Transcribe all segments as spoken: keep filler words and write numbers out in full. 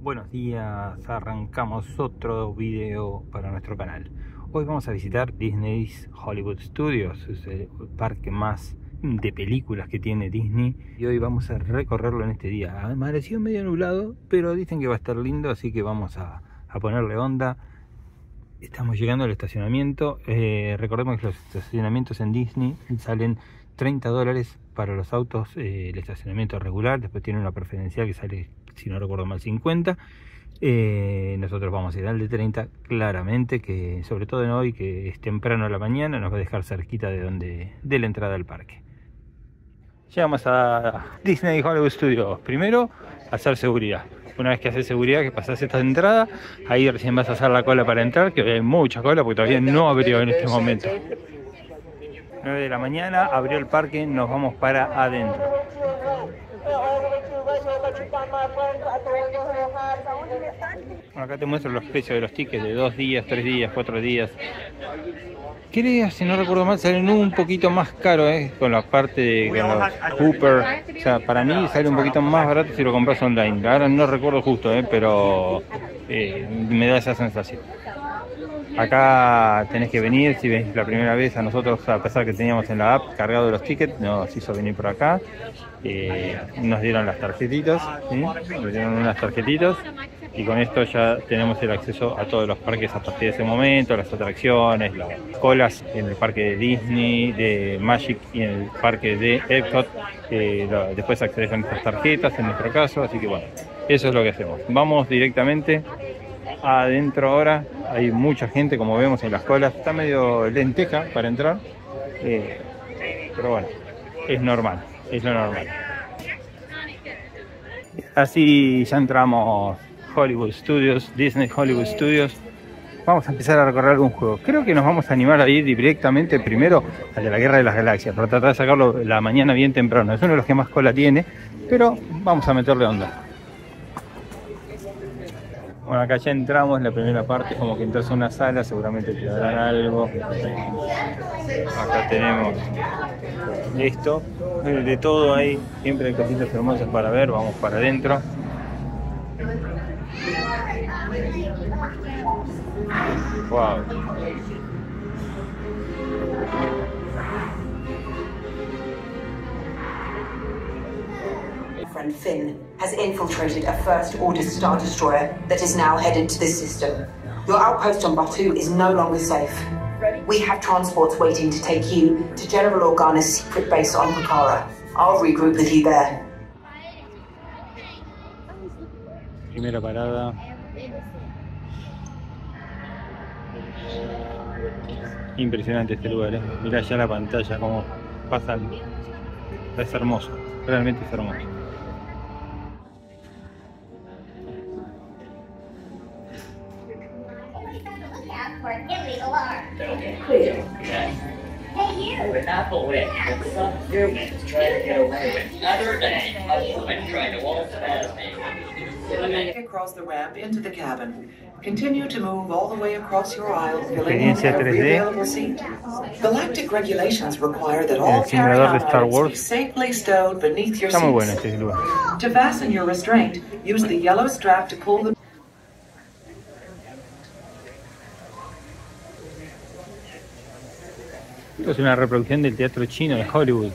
Buenos días, arrancamos otro video para nuestro canal. Hoy vamos a visitar Disney's Hollywood Studios, es el parque más de películas que tiene Disney, y hoy vamos a recorrerlo en este día. Amaneció medio nublado, pero dicen que va a estar lindo, así que vamos a, a ponerle onda. Estamos llegando al estacionamiento. Eh, recordemos que los estacionamientos en Disney salen treinta dólares para los autos, eh, el estacionamiento regular. Después tiene una preferencial que sale, si no recuerdo mal, cincuenta. Eh, nosotros vamos a ir al de treinta, claramente, que sobre todo en hoy, que es temprano a la mañana, nos va a dejar cerquita de donde de la entrada al parque. Llegamos a Disney Hollywood Studios. Primero, hacer seguridad. Una vez que haces seguridad, que pasas esta entrada, ahí recién vas a hacer la cola para entrar, que hoy hay mucha cola porque todavía no abrió en este momento. nueve de la mañana, abrió el parque, nos vamos para adentro. Bueno, acá te muestro los precios de los tickets de dos días, tres días, cuatro días. Creo, si no recuerdo mal, salen un poquito más caro, ¿eh? Con la parte de con los Hooper. O sea, para mí sale un poquito más barato si lo compras online. Ahora no recuerdo justo, ¿eh? Pero eh, me da esa sensación. Acá tenés que venir, si venís la primera vez. A nosotros, a pesar que teníamos en la app cargado los tickets, nos hizo venir por acá. Eh, nos dieron las tarjetitas, ¿sí? Nos dieron unas tarjetitas. Y con esto ya tenemos el acceso a todos los parques a partir de ese momento, las atracciones, las colas en el parque de Disney, de Magic y en el parque de Epcot. Eh, lo, después accedes con estas tarjetas en nuestro caso, así que bueno, eso es lo que hacemos. Vamos directamente adentro ahora. Hay mucha gente, como vemos en las colas, está medio lenteja para entrar, eh, pero bueno, es normal, es lo normal. Así ya entramos. Hollywood Studios, Disney Hollywood Studios. Vamos a empezar a recorrer algún juego. Creo que nos vamos a animar a ir directamente primero al de la Guerra de las Galaxias, para tratar de sacarlo la mañana bien temprano. Es uno de los que más cola tiene, pero vamos a meterle onda. Bueno, acá ya entramos, la primera parte, como que entras a una sala, seguramente te darán algo. Acá tenemos esto, de todo ahí, siempre hay cositas hermosas para ver. Vamos para adentro. Wow. Friend Finn has infiltrated a First Order Star Destroyer that is now headed to this system. Your outpost on Batuu is no longer safe. We have transports waiting to take you to General Organa's secret base on Pucara. I'll regroup with you there. Primera parada. Impresionante este lugar, ¿eh? Mirá ya la pantalla, cómo pasan. Es hermoso, realmente es hermoso. Across the ramp into the cabin. Continue to move all the way across your aisle, filling in every available seat. Galactic regulations require that all carry-on items be safely stowed beneath your Está muy bueno seats. este lugar. To fasten your restraint, use the yellow strap to pull the Esto es una reproducción del teatro chino de Hollywood.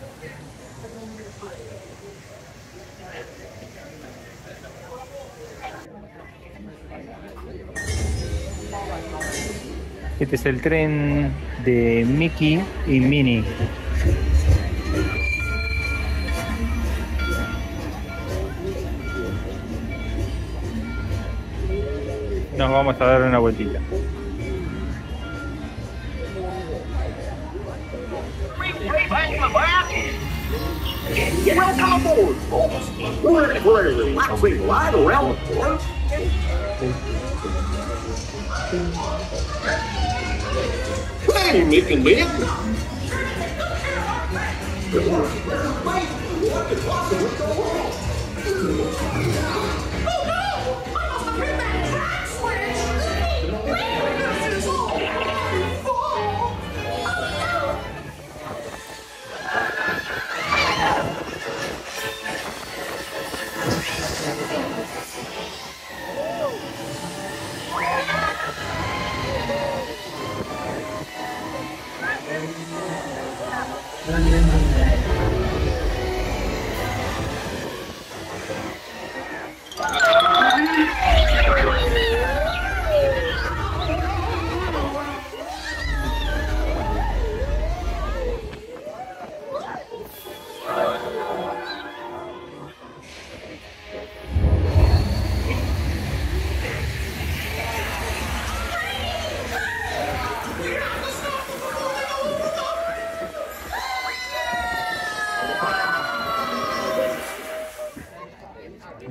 Este es el tren de Mickey y Minnie. Nos vamos a dar una vueltita. Welcome aboard, folks. We're in a very relaxing ride around the port. Hey, Mick and Mick.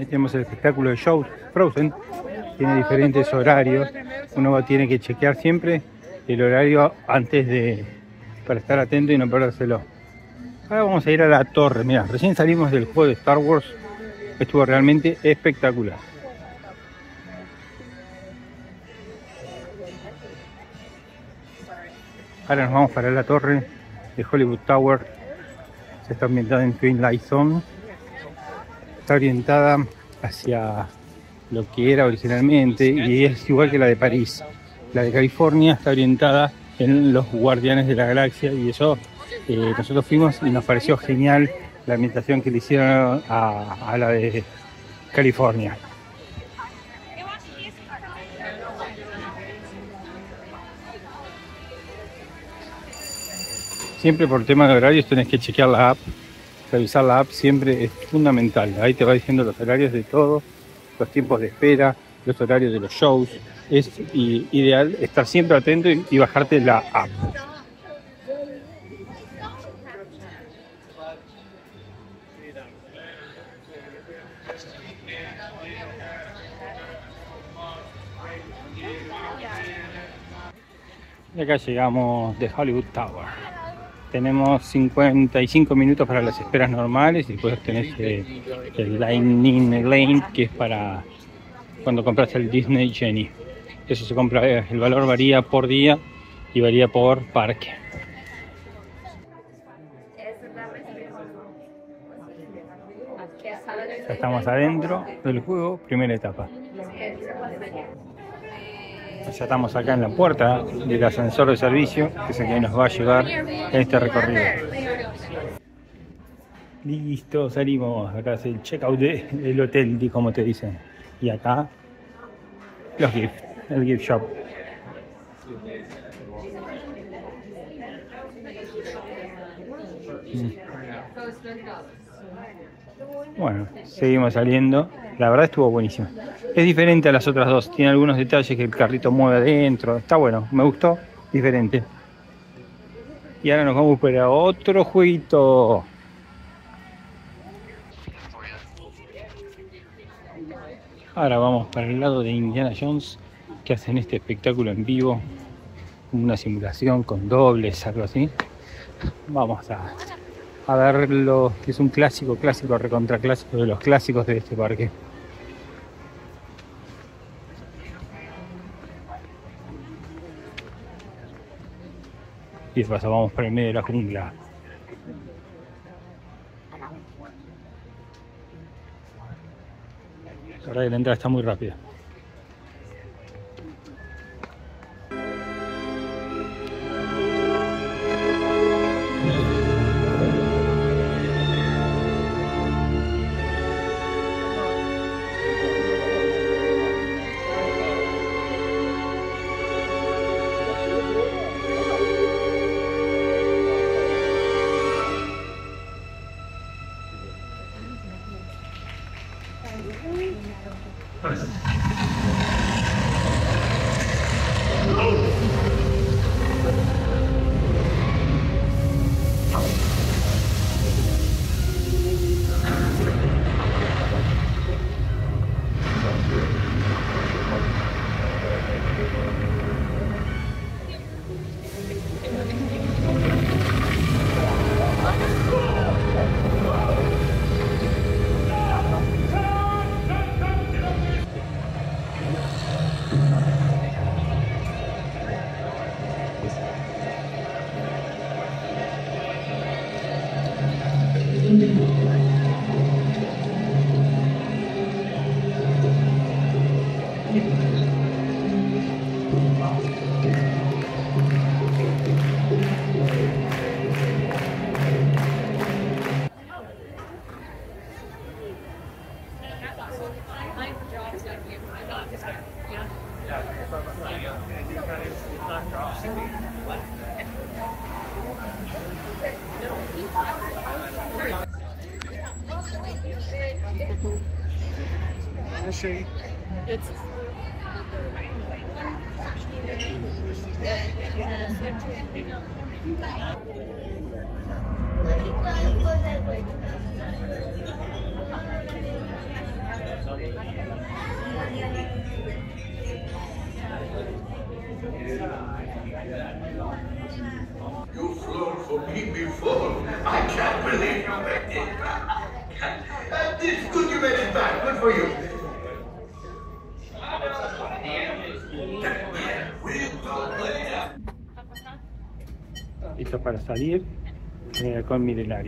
Ahí tenemos el espectáculo de shows Frozen. Tiene diferentes horarios. Uno tiene que chequear siempre el horario antes de... para estar atento y no perdérselo. Ahora vamos a ir a la torre. Mira, recién salimos del juego de Star Wars. Estuvo realmente espectacular. Ahora nos vamos para la torre de Hollywood Tower. Se está ambientada en Twilight Zone. Está orientada hacia lo que era originalmente y es igual que la de París. La de California está orientada en los Guardianes de la Galaxia y eso eh, nosotros fuimos y nos pareció genial la ambientación que le hicieron a, a la de California. Siempre por tema de horarios tenés que chequear la app, revisar la app siempre es fundamental. Ahí te va diciendo los horarios de todo, los tiempos de espera, los horarios de los shows. Es ideal estar siempre atento y, y bajarte la app. Y acá llegamos de Hollywood Tower. Tenemos cincuenta y cinco minutos para las esperas normales y después tenés eh, el Lightning Lane, que es para cuando compras el Disney Genie. Eso se compra, el valor varía por día y varía por parque. Ya estamos adentro del juego, primera etapa. Ya estamos acá en la puerta del ascensor de servicio, que es el que nos va a llevar en este recorrido. Listo, salimos. Acá es el checkout del hotel, como te dicen. Y acá los gifts, el gift shop. Bueno, seguimos saliendo. La verdad estuvo buenísimo. Es diferente a las otras dos. Tiene algunos detalles que el carrito mueve adentro. Está bueno, me gustó. Diferente. Y ahora nos vamos para otro jueguito. Ahora vamos para el lado de Indiana Jones, que hacen este espectáculo en vivo. Una simulación con dobles, algo así. Vamos a... a verlo, que es un clásico, clásico, recontra clásico de los clásicos de este parque. Y de paso vamos por el medio de la jungla. La verdad que la entrada está muy rápida. It's You've flown for me before. I can't believe you made it back. It's good you made it back. Good for you. Listo para salir en el halcón milenario.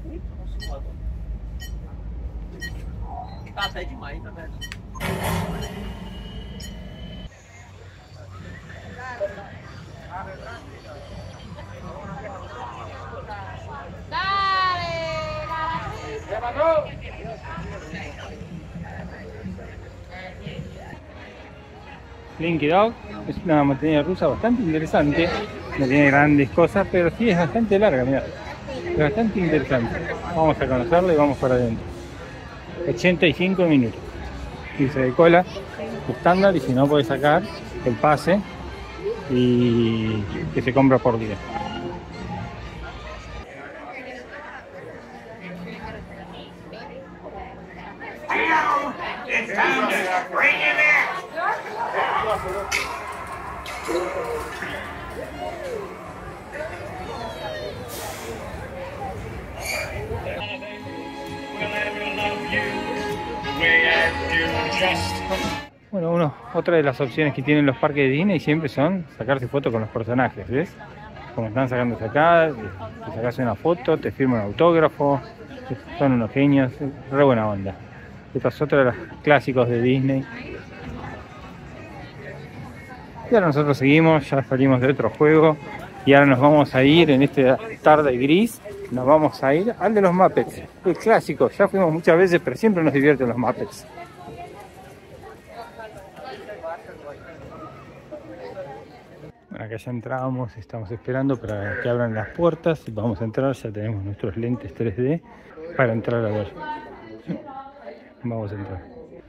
Slinky Dog es una montaña rusa bastante interesante, no tiene grandes cosas, pero sí es bastante larga, mirá, es bastante interesante. Vamos a conocerla y vamos para adentro. ochenta y cinco minutos, irse de cola estándar, y si no puedes sacar el pase y que se compra por día. Bueno, uno, otra de las opciones que tienen los parques de Disney siempre son sacarse fotos con los personajes, ¿ves? Como están sacándose acá, te sacas una foto, te firman un autógrafo, son unos genios, re buena onda. Esta es otra de los clásicos de Disney. Y ahora nosotros seguimos, ya salimos de otro juego y ahora nos vamos a ir en esta tarde gris, nos vamos a ir al de los Muppets, el clásico. Ya fuimos muchas veces, pero siempre nos divierten los Muppets. Bueno, acá ya entramos, estamos esperando para que abran las puertas. Vamos a entrar, ya tenemos nuestros lentes tres D para entrar a ver. Vamos a entrar.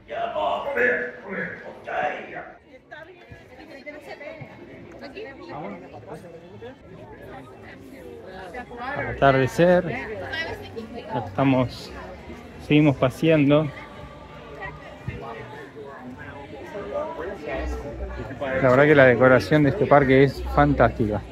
Al atardecer, acá estamos, seguimos paseando. La verdad que la decoración de este parque es fantástica.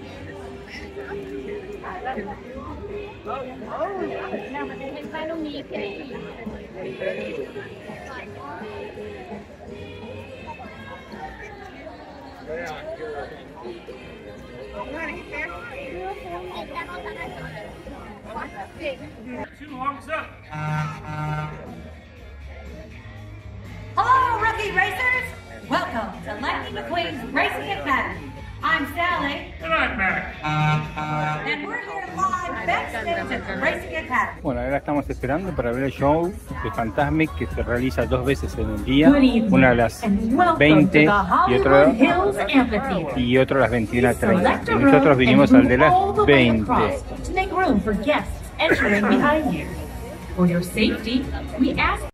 Hello, rookie racers! Welcome to Lightning McQueen's Racing Academy. I'm Sally. And I'm Mac. And we're here live backstage at the Racing Academy. Bueno, ahora estamos esperando para ver el show de Fantasmic, que se realiza dos veces en el día, una a las veinte y otro, y otro a las veintiuna treinta. Y nosotros vinimos al de las veinte. To make room for guests entering behind you. For your safety, we ask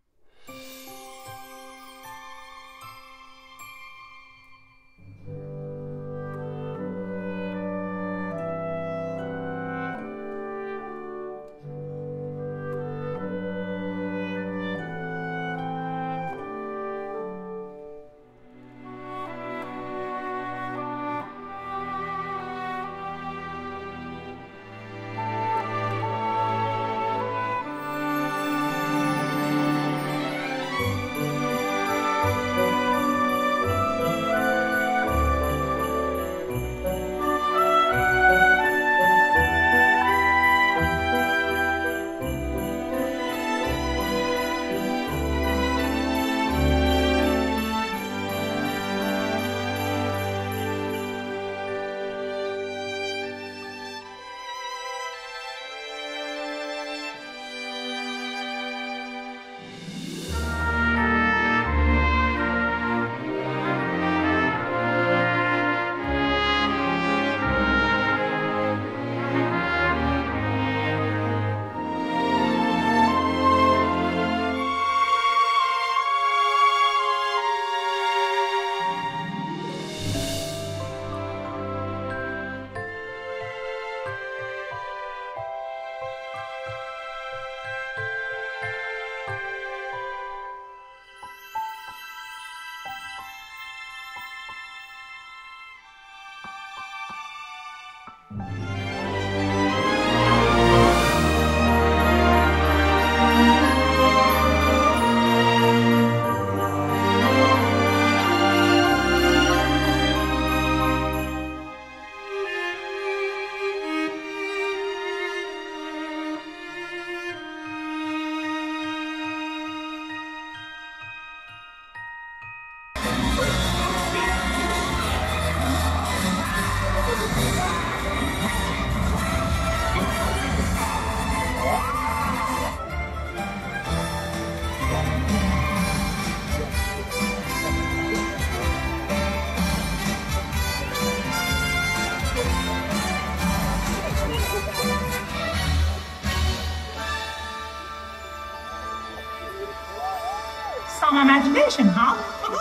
station, huh?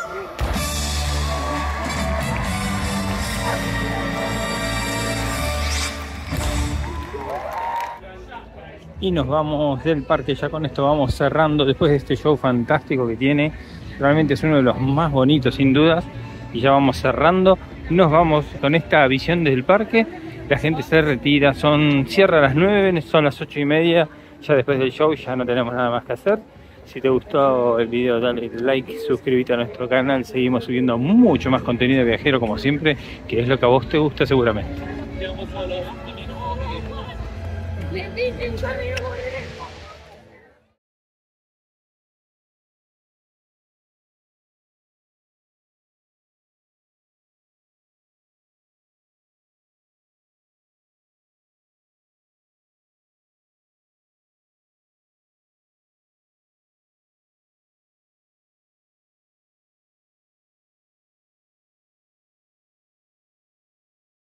Y nos vamos del parque, ya con esto vamos cerrando después de este show fantástico que tiene. Realmente es uno de los más bonitos sin dudas. Y ya vamos cerrando, nos vamos con esta visión desde el parque. La gente se retira, son cierra a las nueve, son las ocho y media. Ya después del show ya no tenemos nada más que hacer. Si te gustó el video dale like, suscríbete a nuestro canal. Seguimos subiendo mucho más contenido de viajero como siempre, que es lo que a vos te gusta seguramente.